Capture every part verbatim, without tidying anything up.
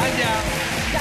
Andiamo.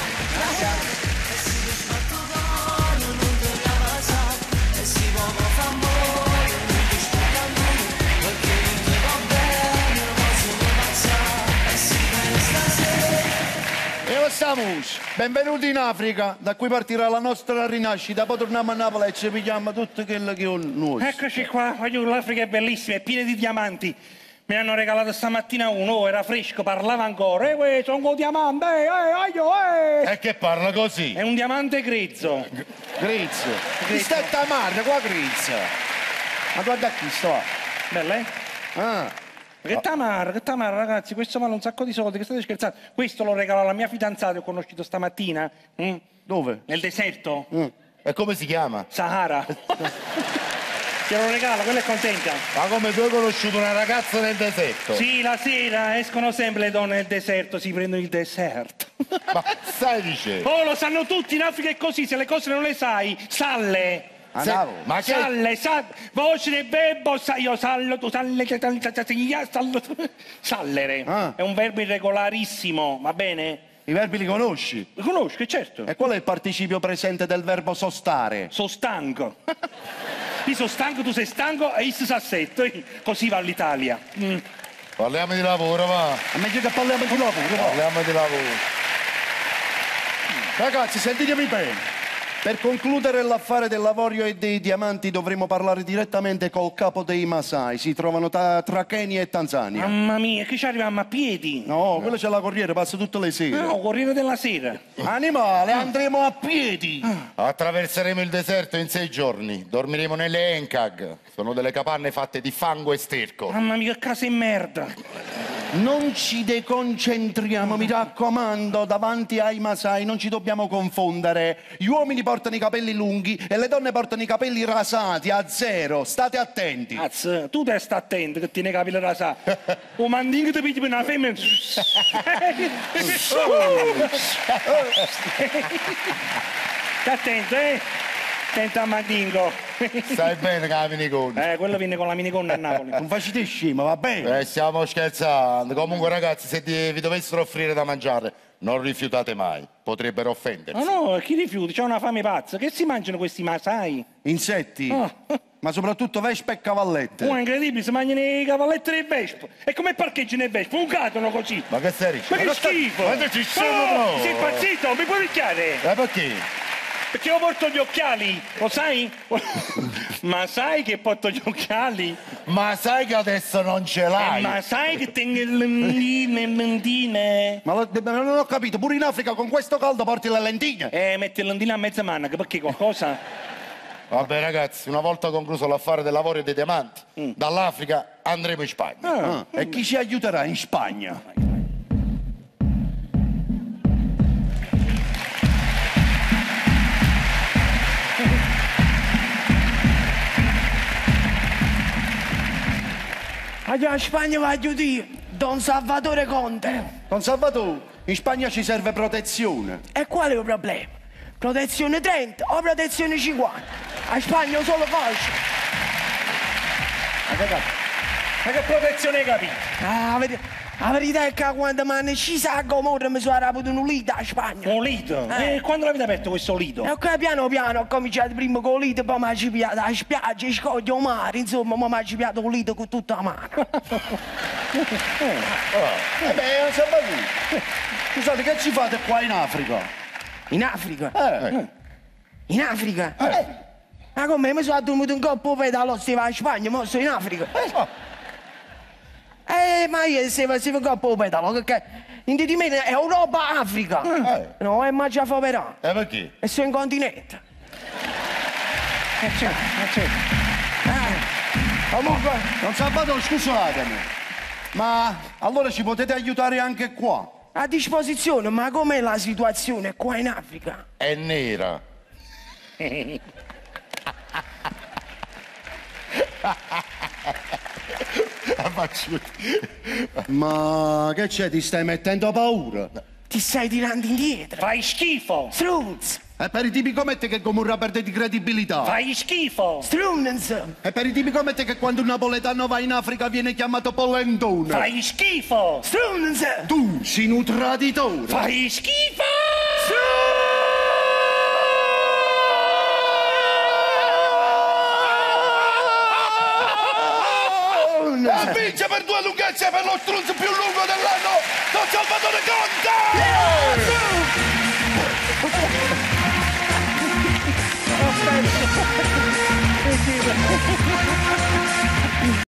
Benvenuti in Africa, da cui partirà la nostra rinascita, poi torniamo a Napoli e ci pigliamo tutto quello che ho noi. Eccoci qua, l'Africa è bellissima, è piena di diamanti. Mi hanno regalato stamattina uno, oh, era fresco, parlava ancora. Eh, uè, sono un diamante, eh, eh, aio, eh. E che parla così? È un diamante grezzo. Grezzo? Chi sta a tamarra, qua grezzo? Ma guarda qui, sto. Bella, eh? Ah. Che tamara, che tamara, ragazzi, questo vale un sacco di soldi, che state scherzando? Questo lo regalo alla mia fidanzata che ho conosciuto stamattina. Mm? Dove? Nel deserto. Mm. E come si chiama? Sahara. Te lo regalo, quella è contenta. Ma come tu hai conosciuto una ragazza nel deserto? Sì, la sera escono sempre le donne nel deserto, si prendono il dessert. Ma stai dicendo? Oh, lo sanno tutti, in Africa è così, se le cose non le sai, salle. Se, ma che... Salle, salle, voce del verbo, sa, io sallo, tu salle, sallo, sallere. Ah. È un verbo irregolarissimo, va bene? I verbi li conosci? Li conosco, certo. E qual è il participio presente del verbo sostare? Sono stanco. Io sono stanco, tu sei stanco e io sono assetto. Così va l'Italia. Mm. Parliamo di lavoro, va. È meglio che parliamo di lavoro, va. Parliamo di lavoro. Ragazzi, sentitemi bene. Per concludere l'affare del l'avorio e dei diamanti dovremo parlare direttamente col capo dei Masai. Si trovano tra Kenya e Tanzania. Mamma mia, che ci arriviamo a piedi? No, quello c'è la corriere, passa tutte le sere. No, Corriere della Sera. Animale, andremo a piedi. Ah. Attraverseremo il deserto in sei giorni. Dormiremo nelle Enkag. Sono delle capanne fatte di fango e sterco. Mamma mia, che casa in merda. Non ci deconcentriamo, mi raccomando, davanti ai Masai non ci dobbiamo confondere. Gli uomini portano i capelli lunghi e le donne portano i capelli rasati a zero. State attenti. Cazzo, tu devi stare attento che tieni i capelli rasati. O mandingo ti pigli per una femmina. Stai attento, eh? Attento a mandingo. Stai bene con la minigonna? Eh, quello viene con la minigonna a Napoli. Non facete scema, va bene? Eh, stiamo scherzando. Comunque, ragazzi, se vi dovessero offrire da mangiare, non rifiutate mai. Potrebbero offendersi. Ma no, chi rifiuti? C'è una fame pazza. Che si mangiano questi Masai? Insetti, Oh. ma soprattutto vespe e cavallette. Oh, è incredibile, si mangiano i cavalletti del vespo. E come parcheggiano il vespo? Un catono così. Ma che stai Ma dicendo? che schifo! Ma che ci sono Oh, proprio? sei impazzito? Mi puoi picchiare? Eh, perché? Perché io porto gli occhiali, lo sai? Ma sai che porto gli occhiali? Ma sai che adesso non ce l'hai? Eh, ma sai che tengo le lentine, le lentine? Ma lo- non ho capito, pure in Africa con questo caldo porti le lentine. Eh, metti le lentine a mezza manca, perché qualcosa? Vabbè, ragazzi, una volta concluso l'affare del lavoro e dei diamanti, Mm. dall'Africa andremo in Spagna. Ah, e chi ci aiuterà in Spagna? Allora, in Spagna voglio dire, Don Salvatore Conte. Don Salvatore, in Spagna ci serve protezione. E qual è il problema? Protezione trenta o protezione cinquanta? A Spagna ho solo cosce. Ma che protezione hai capito? Ah, vedi, la verità è che quando mi hanno sciso a Gomorra mi sono raputo un lito a Spagna. Un lido? Eh. E quando l'avete aperto questo lido? E ok, piano piano ho cominciato prima con il lito, poi mi ha cipiato a spiaggia, a scoglio, al mare, insomma, mi ha cipiato un lito con tutta la mano. Eh beh, Don Salvatore, scusate, che ci fate qua in Africa? In Africa? Eh, In Africa? Eh. Ma come? Mi sono addormentato un coppo pedalo, stavo a Spagna, ma sto in Africa. Eh, ma io stavo, stavo un coppo pedalo, perché in di me è Europa, Africa. Eh. No, è mangia però. E perché? E sono in continente. Eh certo, eh certo. comunque, Don Salvatore, scusatemi, ma allora ci potete aiutare anche qua? A disposizione, ma com'è la situazione qua in Africa? È nera. Ma che c'è, ti stai mettendo paura? Ti stai tirando indietro. Fai schifo! Struzz! E per i tipi come te che come un rapper di credibilità. Fai schifo. Strunens. E per i tipi come te che quando un napoletano va in Africa viene chiamato polentone. Fai schifo. Strunens. Tu sei un traditore. Fai schifo. E vince per due lunghezze per lo struzzo più lungo dell'anno, Don Salvatore Conte!